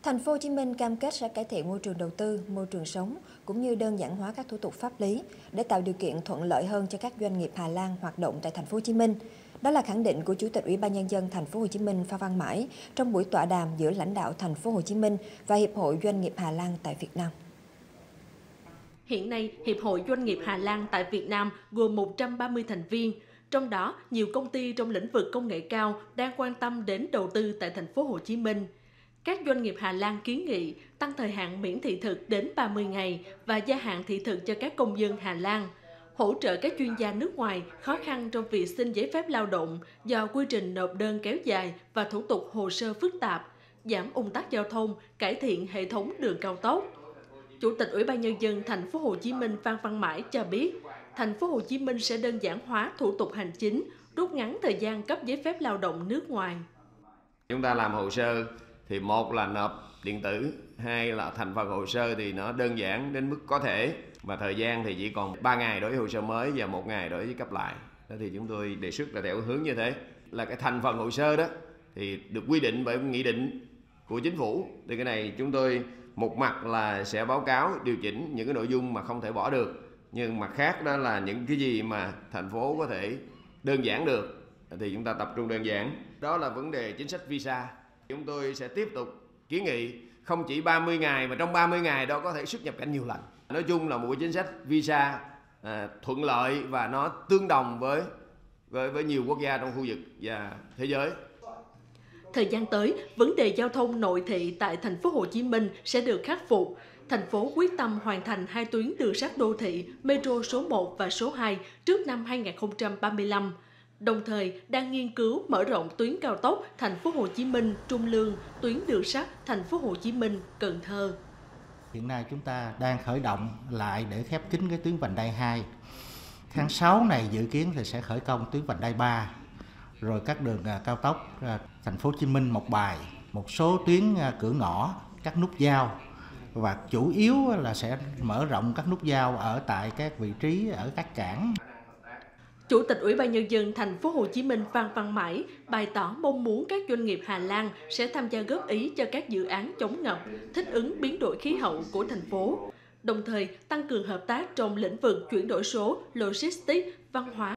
Thành phố Hồ Chí Minh cam kết sẽ cải thiện môi trường đầu tư, môi trường sống cũng như đơn giản hóa các thủ tục pháp lý để tạo điều kiện thuận lợi hơn cho các doanh nghiệp Hà Lan hoạt động tại Thành phố Hồ Chí Minh. Đó là khẳng định của Chủ tịch Ủy ban Nhân dân Thành phố Hồ Chí Minh Phan Văn Mãi trong buổi tọa đàm giữa lãnh đạo Thành phố Hồ Chí Minh và Hiệp hội Doanh nghiệp Hà Lan tại Việt Nam. Hiện nay, Hiệp hội Doanh nghiệp Hà Lan tại Việt Nam gồm 130 thành viên, trong đó nhiều công ty trong lĩnh vực công nghệ cao đang quan tâm đến đầu tư tại Thành phố Hồ Chí Minh. Các doanh nghiệp Hà Lan kiến nghị tăng thời hạn miễn thị thực đến 30 ngày và gia hạn thị thực cho các công dân Hà Lan, hỗ trợ các chuyên gia nước ngoài khó khăn trong việc xin giấy phép lao động do quy trình nộp đơn kéo dài và thủ tục hồ sơ phức tạp, giảm ùn tắc giao thông, cải thiện hệ thống đường cao tốc. Chủ tịch Ủy ban Nhân dân Thành phố Hồ Chí Minh Phan Văn Mãi cho biết, Thành phố Hồ Chí Minh sẽ đơn giản hóa thủ tục hành chính, rút ngắn thời gian cấp giấy phép lao động nước ngoài. Chúng ta làm hồ sơ thì một là nộp điện tử, hai là thành phần hồ sơ thì nó đơn giản đến mức có thể, và thời gian thì chỉ còn 3 ngày đối với hồ sơ mới và 1 ngày đối với cấp lại. Đó thì chúng tôi đề xuất là theo hướng như thế, là cái thành phần hồ sơ đó thì được quy định bởi nghị định của chính phủ. Thì cái này chúng tôi một mặt là sẽ báo cáo điều chỉnh những cái nội dung mà không thể bỏ được, nhưng mặt khác đó là những cái gì mà thành phố có thể đơn giản được thì chúng ta tập trung đơn giản. Đó là vấn đề chính sách visa. Chúng tôi sẽ tiếp tục kiến nghị không chỉ 30 ngày mà trong 30 ngày đó có thể xuất nhập cảnh nhiều lần. Nói chung là một cái chính sách visa thuận lợi và nó tương đồng với nhiều quốc gia trong khu vực và thế giới. Thời gian tới, vấn đề giao thông nội thị tại Thành phố Hồ Chí Minh sẽ được khắc phục. Thành phố quyết tâm hoàn thành 2 tuyến đường sắt đô thị Metro số 1 và số 2 trước năm 2035. Đồng thời đang nghiên cứu mở rộng tuyến cao tốc Thành phố Hồ Chí Minh Trung Lương, tuyến đường sắt Thành phố Hồ Chí Minh Cần Thơ. Hiện nay chúng ta đang khởi động lại để khép kín cái tuyến vành đai 2. Tháng 6 này dự kiến thì sẽ khởi công tuyến vành đai 3. Rồi các đường cao tốc Thành phố Hồ Chí Minh Một Bài, một số tuyến cửa ngõ, các nút giao, và chủ yếu là sẽ mở rộng các nút giao ở tại các vị trí ở các cảng. Chủ tịch Ủy ban Nhân dân Thành phố Hồ Chí Minh Phan Văn Mãi bày tỏ mong muốn các doanh nghiệp Hà Lan sẽ tham gia góp ý cho các dự án chống ngập, thích ứng biến đổi khí hậu của thành phố, đồng thời tăng cường hợp tác trong lĩnh vực chuyển đổi số, logistics, văn hóa.